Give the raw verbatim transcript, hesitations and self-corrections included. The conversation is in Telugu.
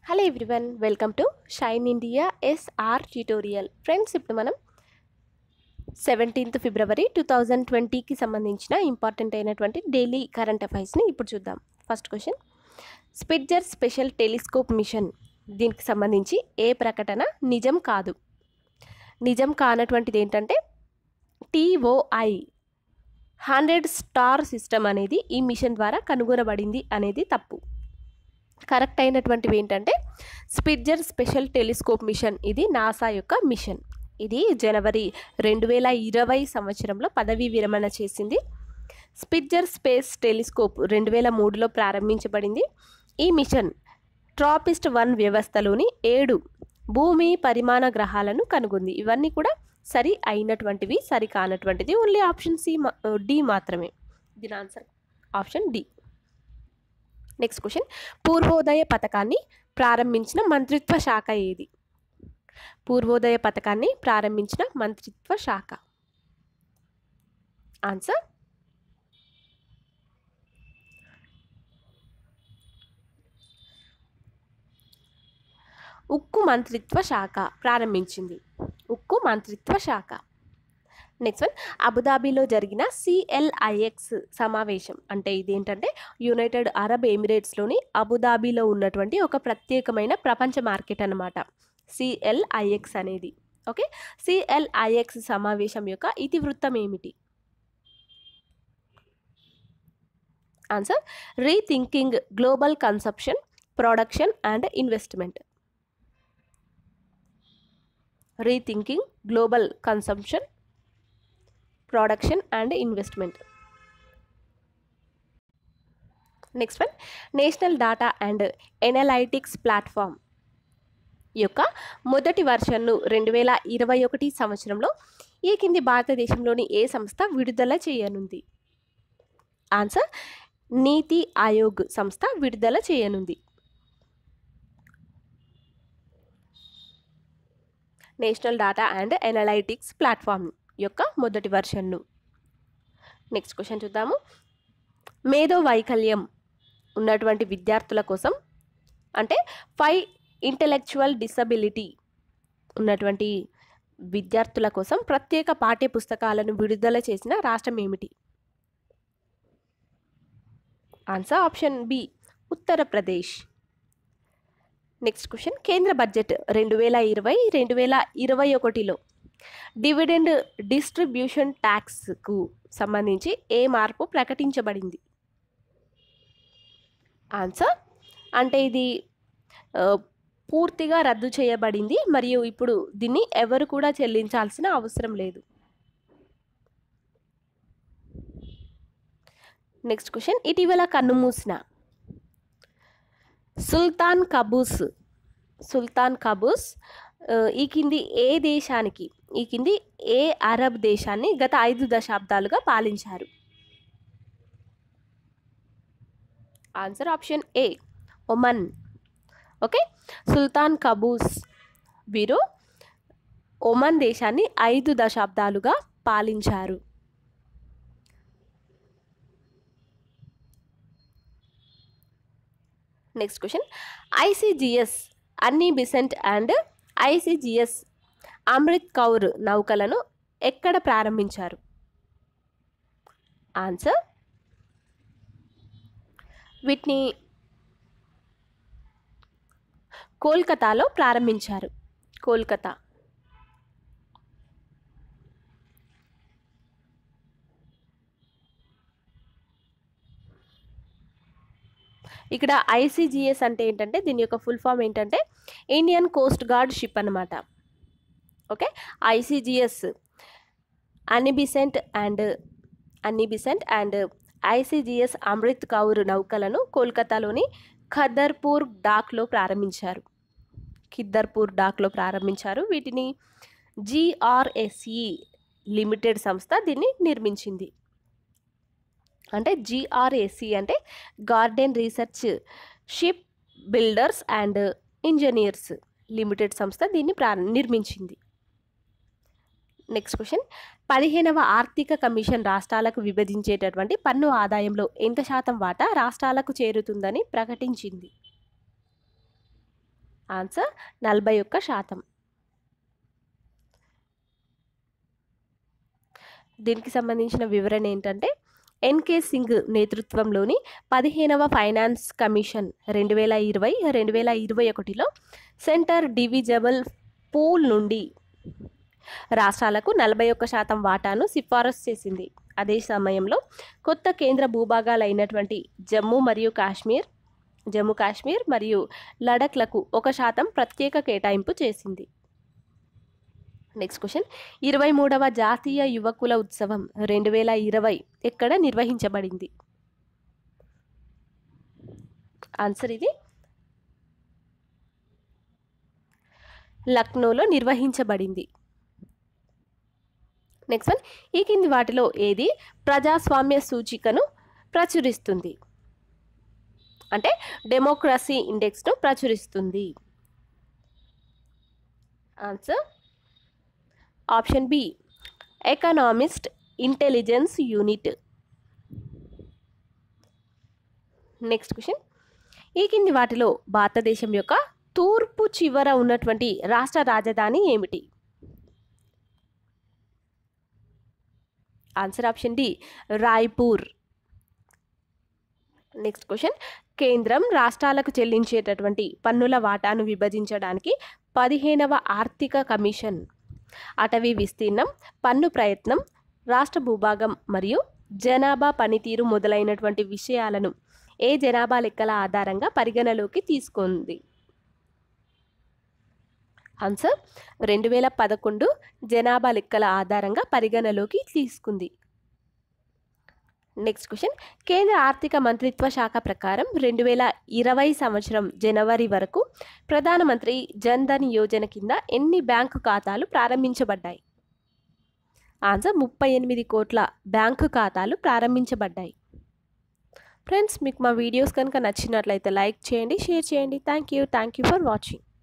Hello everyone, welcome to Shine India SR tutorial. Friends, ఇప్పుడు మనం సెవెంటీన్త్ ఫిబ్రవరి టూ థౌజండ్ ట్వంటీకి సంబంధించిన ఇంపార్టెంట్ అయినటువంటి డైలీ కరెంట్ అఫైర్స్ని ఇప్పుడు చూద్దాం. First question, Spitzer special telescope mission దీనికి సంబంధించి ఏ ప్రకటన నిజం కాదు? నిజం కానటువంటిది ఏంటంటే టీఓఐ హండ్రెడ్ స్టార్ సిస్టమ్ అనేది ఈ మిషన్ ద్వారా కనుగొనబడింది అనేది తప్పు. కరెక్ట్ అయినటువంటివి ఏంటంటే స్పిట్జర్ స్పెషల్ టెలిస్కోప్ మిషన్, ఇది నాసా యొక్క మిషన్. ఇది జనవరి రెండు వేల ఇరవై సంవత్సరంలో పదవీ విరమణ చేసింది. స్పిట్జర్ స్పేస్ టెలిస్కోప్ రెండు వేల మూడులో ప్రారంభించబడింది. ఈ మిషన్ ట్రాపిస్ట్ వన్ వ్యవస్థలోని ఏడు భూమి పరిమాణ గ్రహాలను కనుగొంది. ఇవన్నీ కూడా సరి అయినటువంటివి, సరి కానటువంటిది ఓన్లీ ఆప్షన్ సి డి మాత్రమే. దీని answer option D. Next question, Purvodaya పథకాన్ని ప్రారంభించిన మంత్రిత్వ శాఖ ఏది? పూర్వోదయ పథకాన్ని ప్రారంభించిన మంత్రిత్వ శాఖ ఆన్సర్ ఉక్కు మంత్రిత్వ శాఖ ప్రారంభించింది. ఉక్కు మంత్రిత్వ శాఖ. నెక్స్ట్ వన్, అబుదాబిలో జరిగిన సిఎల్ఐఎక్స్ సమావేశం అంటే ఇదేంటంటే యునైటెడ్ అరబ్ ఎమిరేట్స్లోని అబుదాబిలో ఉన్నటువంటి ఒక ప్రత్యేకమైన ప్రపంచ మార్కెట్ అన్నమాట సిఎల్ఐఎక్స్ అనేది. ఓకే, సిఎల్ఐఎక్స్ సమావేశం యొక్క ఇతివృత్తం ఏమిటి? Answer rethinking global consumption, production and investment. Rethinking global consumption, production and investment. Next one, national data and analytics platform యొక్క మొదటి వర్షన్ను రెండు వేల ఇరవై ఒకటి సంవత్సరంలో ఈ కింది భారతదేశంలోని ఏ సంస్థ విడుదల చేయనుంది? ఆన్సర్ నీతి ఆయోగ్ సంస్థ విడుదల చేయనుంది. National data and analytics platform యొక్క మొదటి వర్షన్ను. నెక్స్ట్ క్వశ్చన్ చూద్దాము. మేధో వైకల్యం ఉన్నటువంటి విద్యార్థుల కోసం అంటే ఫైవ్ ఇంటెలెక్చువల్ డిసబిలిటీ ఉన్నటువంటి విద్యార్థుల కోసం ప్రత్యేక పాఠ్య పుస్తకాలను విడుదల చేసిన రాష్ట్రం ఏమిటి? Answer option B Uttar Pradesh. Next question, కేంద్ర బడ్జెట్ రెండు వేల ఇరవై రెండు వేల ఇరవై ఒకటిలో డివిడెండ్ డిస్ట్రిబ్యూషన్ ట్యాక్స్కు సంబంధించి ఏ మార్పు ప్రకటించబడింది? ఆన్సర్ అంటే ఇది పూర్తిగా రద్దు చేయబడింది మరియు ఇప్పుడు దీన్ని ఎవరు కూడా చెల్లించాల్సిన అవసరం లేదు. నెక్స్ట్ క్వశ్చన్, ఇటీవల కన్నుమూసిన సుల్తాన్ కబూస్ సుల్తాన్ కబూస్ ఈ కింది ఏ దేశానికి ఈ కింది ఏ అరబ్ దేశాన్ని గత ఐదు దశాబ్దాలుగా పాలించారు? Answer option A Oman. Okay, Sultan Qaboos వీరు ఒమన్ దేశాన్ని ఐదు దశాబ్దాలుగా పాలించారు. Next question, ICGS Annie Besant and ICGS Amrit Kaur నౌకలను ఎక్కడ ప్రారంభించారు? ఆన్సర్ వీటిని కోల్కతాలో ప్రారంభించారు. కోల్కతా. ఇక్కడ ఐసీజీఎస్ అంటే ఏంటంటే దీని యొక్క ఫుల్ ఫామ్ ఏంటంటే ఇండియన్ కోస్ట్ గార్డ్ షిప్ అన్నమాట. Okay, ICGS Annie Besant and Annie Besant and ICGS Amrit Kaur నౌకలను కోల్కతాలోని ఖద్దర్పూర్ డాక్లో ప్రారంభించారు. ఖిద్దర్పూర్ డాక్లో ప్రారంభించారు. వీటిని జిఆర్ఎస్ఈ లిమిటెడ్ సంస్థ దీన్ని నిర్మించింది. అంటే జిఆర్ఎస్ఈ అంటే garden research ship builders and engineers limited సంస్థ దీన్ని ప్రా నిర్మించింది. నెక్స్ట్ క్వశ్చన్, పదిహేనవ ఆర్థిక కమిషన్ రాష్ట్రాలకు విభజించేటటువంటి పన్ను ఆదాయంలో ఎంత శాతం వాటా రాష్ట్రాలకు చేరుతుందని ప్రకటించింది? ఆన్సర్ నలభై ఒక్క శాతం. దీనికి సంబంధించిన వివరణ ఏంటంటే ఎన్కే సింగ్ నేతృత్వంలోని పదిహేనవ ఫైనాన్స్ కమిషన్ రెండు వేల ఇరవై రెండు వేల ఇరవై ఒకటిలో సెంటర్ డివిజబుల్ పూల్ నుండి రాష్ట్రాలకు నలభై ఒక్క శాతం వాటాను సిఫారసు చేసింది. అదే సమయంలో కొత్త కేంద్ర భూభాగాలైనటువంటి జమ్మూ మరియు కాశ్మీర్ జమ్మూ కాశ్మీర్ మరియు లడఖ్లకు ఒక శాతం ప్రత్యేక కేటాయింపు చేసింది. నెక్స్ట్ క్వశ్చన్, ఇరవై మూడవ జాతీయ యువకుల ఉత్సవం రెండు వేల ఇరవై ఎక్కడ నిర్వహించబడింది? ఆన్సర్ ఇది లక్నోలో నిర్వహించబడింది. నెక్స్ట్ వన్, ఈ కింది వాటిలో ఏది ప్రజాస్వామ్య సూచికను ప్రచురిస్తుంది? అంటే డెమోక్రసీ ఇండెక్స్ను ప్రచురిస్తుంది. Answer option B Economist Intelligence Unit. Next question, ఈ కింది వాటిలో భారతదేశం యొక్క తూర్పు చివర ఉన్నటువంటి రాష్ట్ర రాజధాని ఏమిటి? Answer option D Raipur. Next question, కేంద్రం రాష్ట్రాలకు చెల్లించేటటువంటి పన్నుల వాటాను విభజించడానికి పదిహేనవ ఆర్థిక కమిషన్ అటవీ విస్తీర్ణం, పన్ను ప్రయత్నం, రాష్ట్ర భూభాగం మరియు జనాభా పనితీరు మొదలైనటువంటి విషయాలను ఏ జనాభా లెక్కల ఆధారంగా పరిగణలోకి తీసుకుంది? ఆన్సర్ రెండు వేల పదకొండు జనాభా లెక్కల ఆధారంగా పరిగణలోకి తీసుకుంది. నెక్స్ట్ క్వశ్చన్, కేంద్ర ఆర్థిక మంత్రిత్వ శాఖ ప్రకారం రెండు వేల ఇరవై సంవత్సరం జనవరి వరకు ప్రధానమంత్రి జన్ ధన్ యోజన కింద ఎన్ని బ్యాంకు ఖాతాలు ప్రారంభించబడ్డాయి? ఆన్సర్ ముప్పై ఎనిమిది కోట్ల బ్యాంకు ఖాతాలు ప్రారంభించబడ్డాయి. ఫ్రెండ్స్, మీకు మా వీడియోస్ కనుక నచ్చినట్లయితే లైక్ చేయండి, షేర్ చేయండి. Thank you thank you for watching.